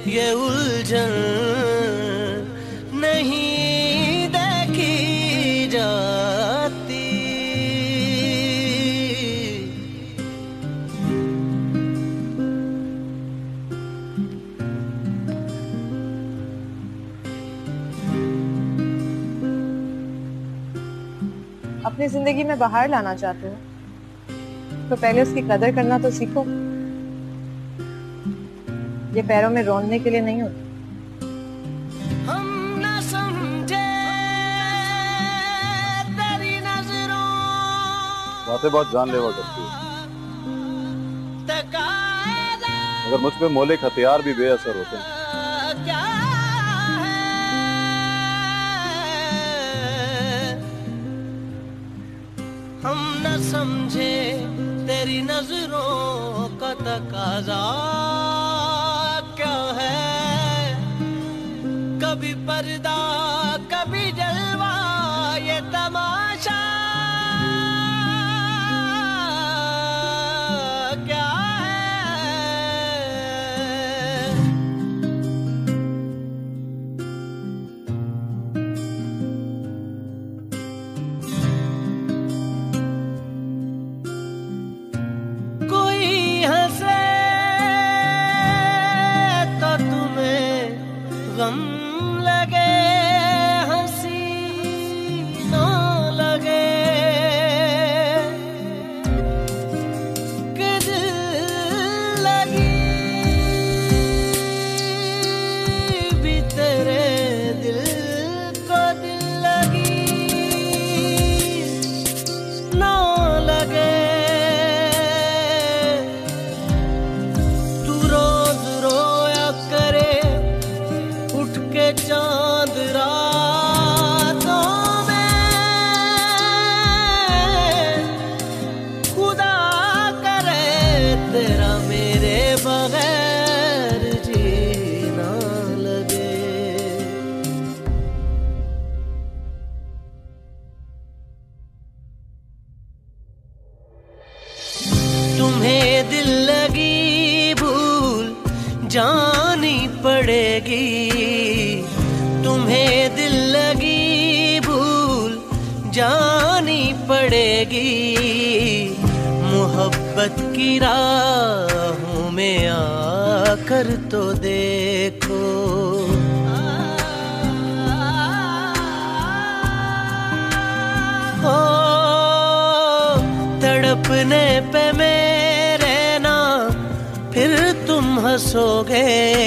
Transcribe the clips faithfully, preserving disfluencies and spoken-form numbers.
ये उलझन नहीं देखी जाती। अपनी जिंदगी में बाहर लाना चाहते हो तो पहले उसकी कदर करना तो सीखो। ये पैरों में रोने के लिए नहीं होती। हम न समझे तेरी नजरों, बातें बहुत जानलेवा करती है, मगर मुझ पे मौलिक हथियार भी बेअसर होते हैं। क्या है हम न समझे तेरी नजरों का तकाजा क्या है। कभी पर्दा कभी जलवा ये तमाशा क्या है। कोई हंसे तो तुम्हें गम लगे, हंसी न लगे कि दिल लगी भी तेरे दिल को दिल लगी न लगे। तू रोज रोया करे उठ के चांद रातों में, खुदा करे तेरा मेरे बगैर जीना लगे। तुम्हें दिल लगी भूल जानी पड़ेगी, तुम्हें दिल लगी भूल जानी पड़ेगी। मोहब्बत की राहों में आकर तो देखो। हो तड़पने पे मेरे ना फिर तुम हंसोगे,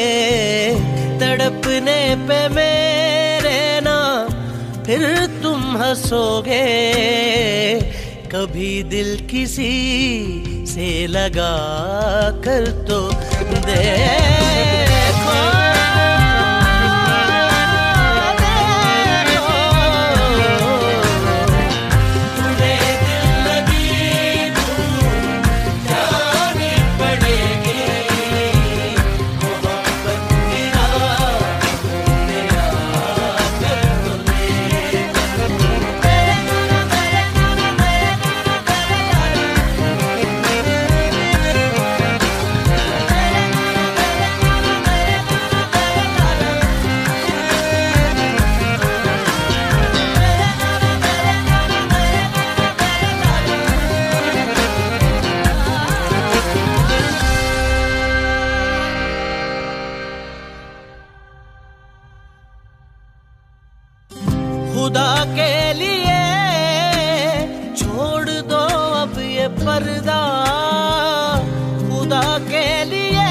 तड़पने पे मेरे ना फिर तुम हंसोगे। कभी दिल किसी से लगा कर तो देखो। खुदा के लिए छोड़ दो अब ये पर्दा, खुदा के लिए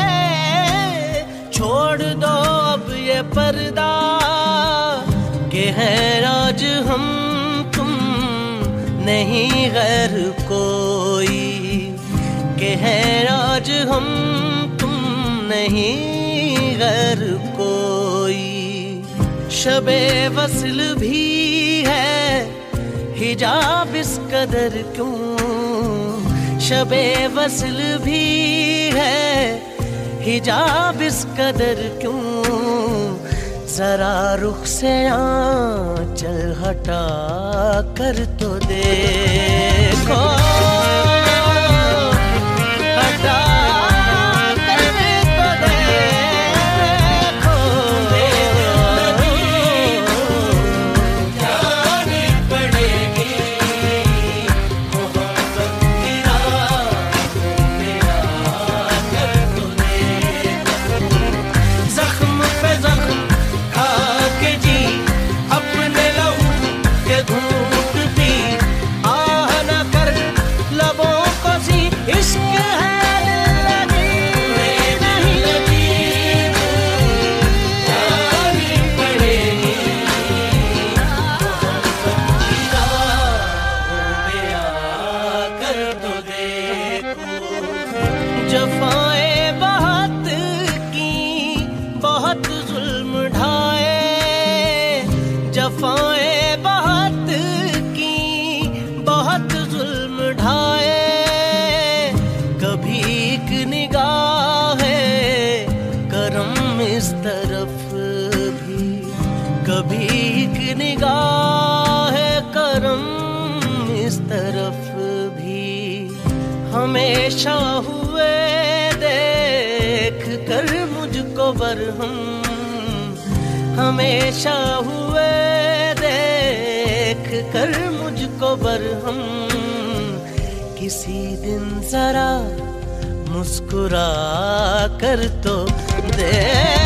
छोड़ दो अब ये पर्दा। के हैं आज हम तुम नहीं गैर कोई, के हैं आज हम तुम नहीं गैर कोई। शबे वस्ल भी है हिजाब इस कदर क्यों, शबे वस्ल भी है हिजाब इस कदर क्यों। जरा रुख से आंचल हटा कर तो देखो, हटा कर तो देखो। कर मुझको बरहम हमेशा हुए, देख कर मुझको बरहम किसी दिन जरा मुस्कुरा कर तो दे।